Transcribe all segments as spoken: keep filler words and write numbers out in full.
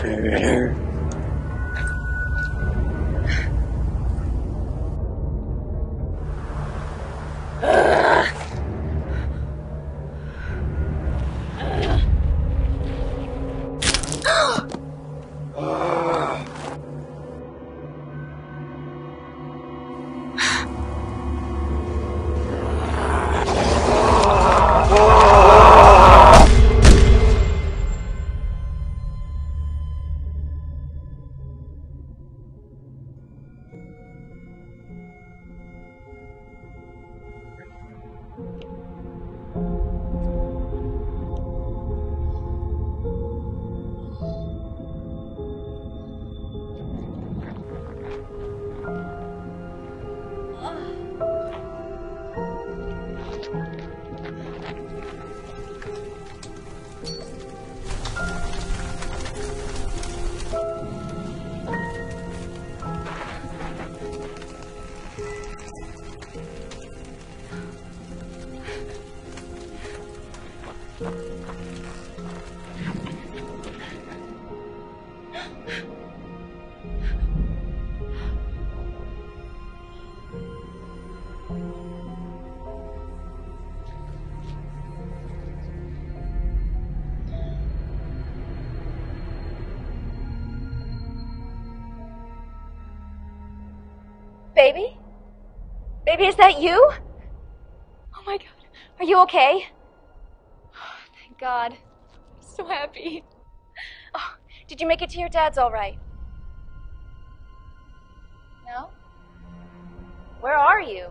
Baby? Baby, is that you? Oh my God. Are you okay? Oh, thank God. I'm so happy. Oh, did you make it to your dad's all right? No? Where are you?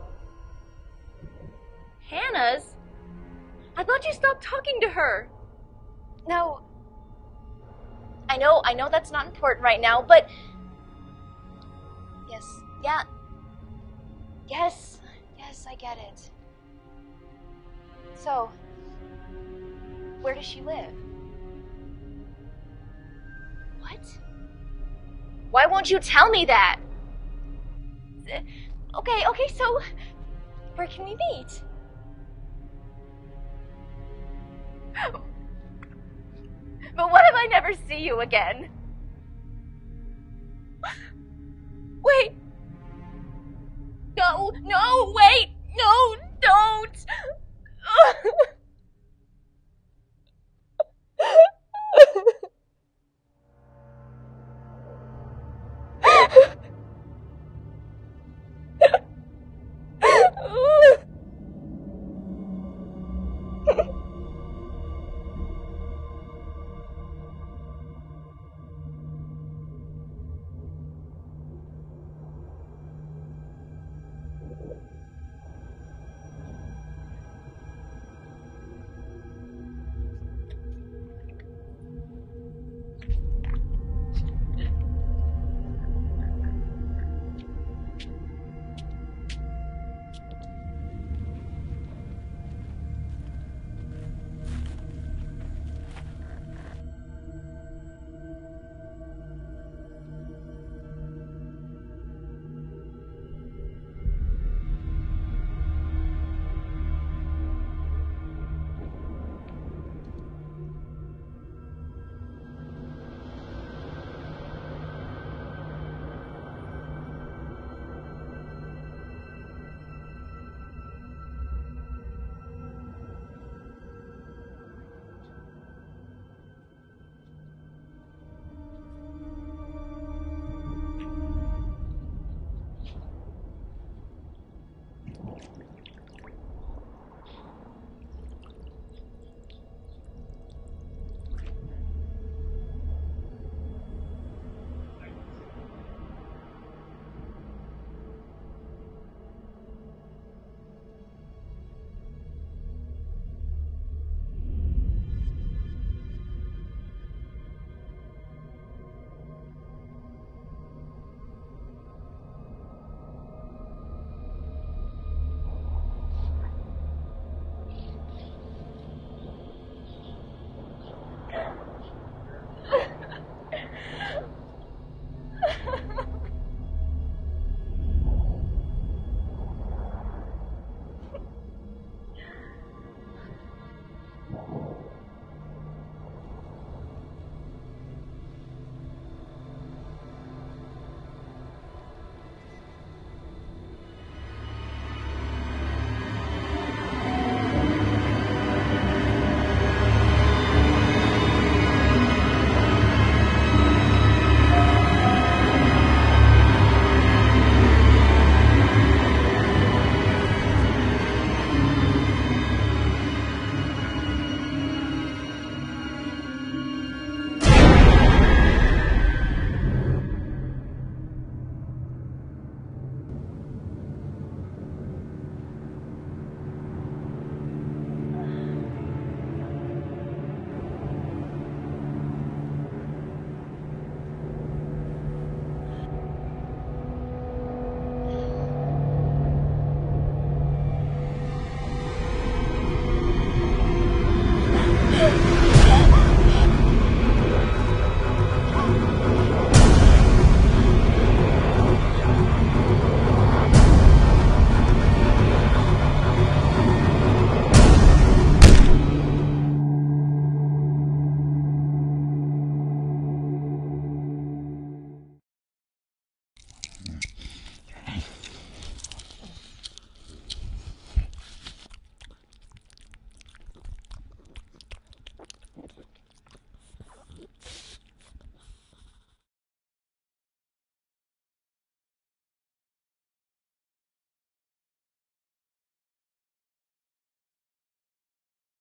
Hannah's? I thought you stopped talking to her. No. I know, I know that's not important right now, but... Yes, yeah. Yes, yes, I get it. So, where does she live? What? Why won't you tell me that? Okay, okay, so where can we meet? But what if I never see you again? Wait. No, no, wait, no, don't.